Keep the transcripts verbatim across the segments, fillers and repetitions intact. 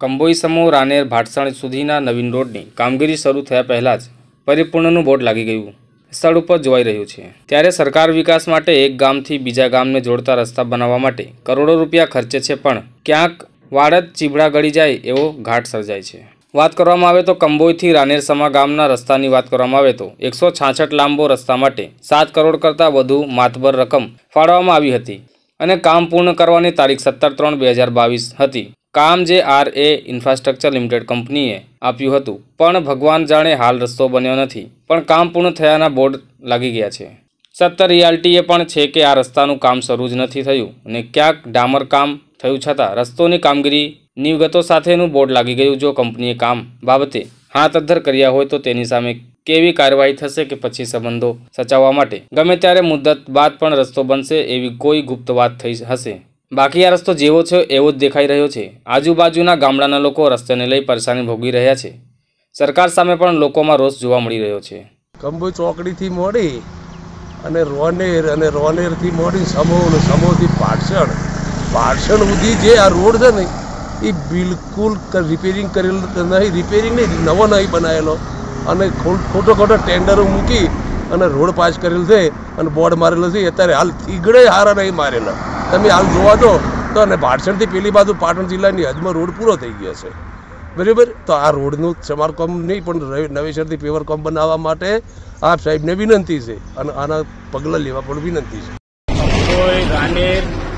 કંબોઈ સમૂહ રાનેર ભાટસણ સુધીના નવીન રોડની કામગીરી શરૂ થયા પહેલાં જ પરિપૂર્ણનું બોર્ડ લાગી ગયું સ્થળ ઉપર જોવાઈ રહ્યું છે। ત્યારે સરકાર વિકાસ માટે એક ગામથી બીજા ગામને જોડતા રસ્તા બનાવવા માટે કરોડો રૂપિયા ખર્ચે છે, પણ ક્યાંક વાડત ચીબડા ગળી જાય એવો ઘાટ સર્જાય છે। વાત કરવામાં આવે તો કંબોઈથી રાનેરસમા ગામના રસ્તાની વાત કરવામાં આવે તો એકસો છાછઠ લાંબો રસ્તા માટે સાત કરોડ કરતાં વધુ માતબર રકમ ફાળવવામાં આવી હતી અને કામ પૂર્ણ કરવાની તારીખ સત્તર ત્રણ બે હજાર બાવીસ હતી। કામ જે આર એ ઇન્ફ્રાસ્ટ્રક્ચર લિમિટેડ કંપનીએ આપ્યું હતું, પણ ભગવાન જાણે હાલ રસ્તો બન્યો નથી, પણ કામ પૂર્ણ થયાના બોર્ડ લાગી ગયા છે। સત્તર રિયાલ્ટીએ પણ છે કે આ રસ્તાનું કામ શરૂ જ નથી થયું અને ક્યાંક ડામર કામ થયું છતાં રસ્તોની કામગીરી ની વિગતો સાથેનું બોર્ડ લાગી ગયું। જો કંપનીએ કામ બાબતે હાથ અદ્ધર કર્યા હોય તો તેની સામે કેવી કાર્યવાહી થશે કે પછી સંબંધો સચાવવા માટે ગમે ત્યારે મુદ્દત બાદ પણ રસ્તો બનશે એવી કોઈ ગુપ્ત વાત થઈ હશે। બાકી આ રસ્તો જેવો છે એવો જ દેખાઈ રહ્યો છે। આજુબાજુના ગામડાના લોકો રસ્તાને લઈ પરેશાની ભોગવી રહ્યા છે। સરકાર સામે પણ લોકોમાં રોષ જોવા મળી રહ્યો છે। કંબોઈ ચોકડીથી મોડી અને રોનેર અને રોનેરથી મોડી સમો અને સમોથી પાટસણ પાટસણ સુધી જે આ રોડ છે ને એ બિલકુલ રિપેરિંગ કરેલું નહીં, રિપેરિંગ નહીં, નવો નહીં બનાવેલો અને ખોટો ખોટો ટેન્ડરો મૂકી અને રોડ પાસ કરેલ છે અને બોર્ડ મારેલો છે। અત્યારે હાલ ઈગડે હારા નહીં મારેલા, તમે હાલ જોવા દો તો અને ભાટસણથી પેલી બાજુ પાટણ જિલ્લાની હદમાં રોડ પૂરો થઈ ગયો છે, બરાબર। તો આ રોડનું સમારકામ નહીં પણ નવેસરથી પેવર કામ બનાવવા માટે આપ સાહેબને વિનંતી છે અને આના પગલાં લેવા પણ વિનંતી છે। રાનેર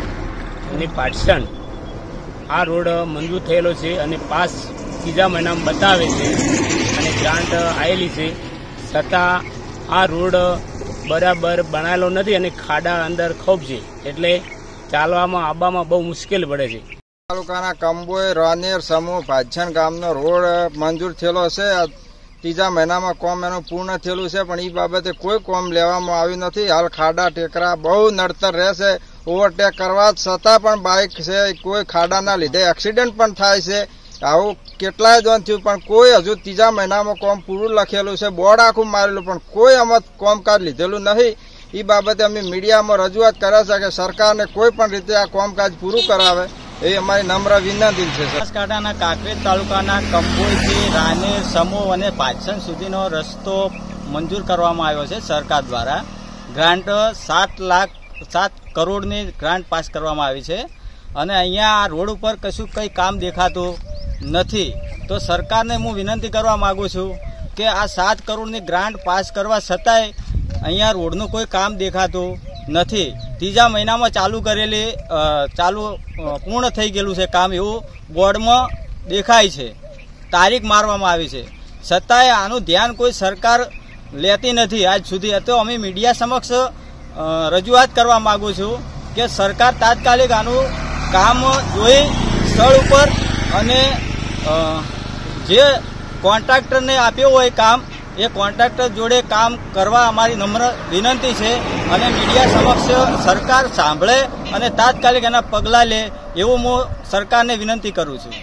અને પાટસણ આ રોડ મંજૂર થયેલો છે અને પાસ ત્રીજા મહિનામાં બતાવે છે અને ગ્રાન્ટ આવેલી છે, છતાં આ રોડ બરાબર બનાવેલો નથી અને ખાડા અંદર ખૂબ છે, એટલે ચાલવામાં આવવામાં બહુ મુશ્કેલ પડે છે। તાલુકાના કંબોઈ રાનેર સમૂહ ભાટસણ ગામનો રોડ મંજૂર થયેલો છે, ત્રીજા મહિનામાં કોમ એનું પૂર્ણ થયેલું છે, પણ એ બાબતે કોઈ કોમ લેવામાં આવ્યું નથી। હાલ ખાડા ટેકરા બહુ નડતર રહેશે, ઓવરટેક કરવા છતાં પણ બાઇક છે કોઈ ખાડાના લીધે એક્સિડન્ટ પણ થાય છે। આવું કેટલાય દોન થયું પણ કોઈ હજુ ત્રીજા મહિનામાં કોમ પૂરું લખેલું છે, બોર્ડ આખું મારેલું પણ કોઈ આમાં કોમકાજ લીધેલું નહીં। એ બાબતે અમે મીડિયામાં રજૂઆત કરે છે કે સરકારને કોઈ પણ રીતે આ કોમકાજ પૂરું કરાવે એ અમારી નમ્ર વિનંતી છે। બનાસકાંઠાના કાંકરેજ તાલુકાના કંબોઈથી રાનેર સમૂહ અને ભાટસણ સુધીનો રસ્તો મંજૂર કરવામાં આવ્યો છે સરકાર દ્વારા। ગ્રાન્ટ સાત લાખ સાત કરોડની ગ્રાન્ટ પાસ કરવામાં આવી છે અને અહીંયા આ રોડ ઉપર કશું કંઈ કામ દેખાતું નથી। તો સરકારને હું વિનંતી કરવા માગું છું કે આ સાત કરોડની ગ્રાન્ટ પાસ કરવા છતાંય અહીંયા રોડનું કોઈ કામ દેખાતું નથી। ત્રીજા મહિનામાં ચાલુ કરેલી ચાલુ પૂર્ણ થઈ ગયેલું છે કામ એવું બોર્ડમાં દેખાય છે, તારીખ મારવામાં આવી છે, છતાંય આનું ધ્યાન કોઈ સરકાર લેતી નથી આજ સુધી। તો અમે મીડિયા સમક્ષ રજૂઆત કરવા માગું છું કે સરકાર તાત્કાલિક આનું કામ જોઈ સ્થળ ઉપર અને જે કોન્ટ્રાક્ટરને આપ્યું હોય કામ એ કોન્ટ્રાક્ટર જોડે કામ કરવા અમારી નમ્ર વિનંતી છે અને મીડિયા સમક્ષ સરકાર સાંભળે અને તાત્કાલિક એના પગલાં લે એવું હું સરકારને વિનંતી કરું છું।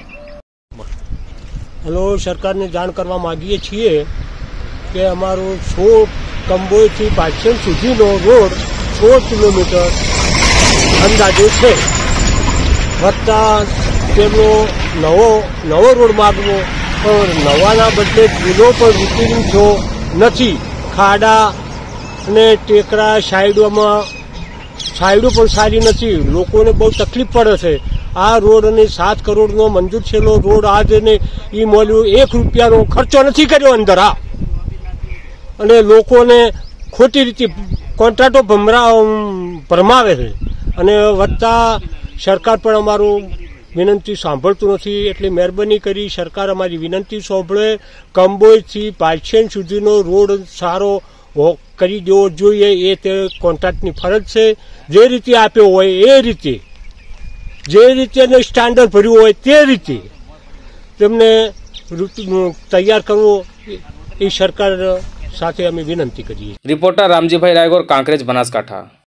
હેલો, સરકારને જાણ કરવા માગીએ છીએ કે અમારું સો કંબોઈથી ભાટસણ સુધીનો રોડ સોળ કિલોમીટર અંદાજે છે, વત્તા તેમનો નવો નવો રોડ માગવો પણ નવાના બદલે જૂનો પણ રિપેરિંગ થયો નથી। ખાડા અને ટેકરા સાઈડોમાં સાઈડો પણ સારી નથી, લોકોને બહુ તકલીફ પડે છે। આ રોડ અને સાત કરોડનો મંજૂર થયેલો રોડ આજે એ મળ્યું એક રૂપિયાનો ખર્ચો નથી કર્યો અંદર આ, અને લોકોને ખોટી રીતે કોન્ટ્રાક્ટો ભમરા ભરમાવે છે અને વત્તા સરકાર પણ અમારું વિનંતી સાંભળતું નથી। એટલે મહેરબાની કરી સરકાર અમારી વિનંતી સાંભળે, કંબોઈથી ભાટસણ સુધીનો રોડ સારો કરી દેવો જોઈએ, એ તે કોન્ટ્રાક્ટની ફરજ છે। જે રીતે આપ્યો હોય એ રીતે, જે રીતે સ્ટાન્ડર્ડ ભર્યું હોય તે રીતે તેમને તૈયાર કરવો એ સરકાર સાથે અમે વિનંતી કરીએ। રિપોર્ટર રામજીભાઈ રાયગોર, કાંકરેજ, બનાસકાંઠા।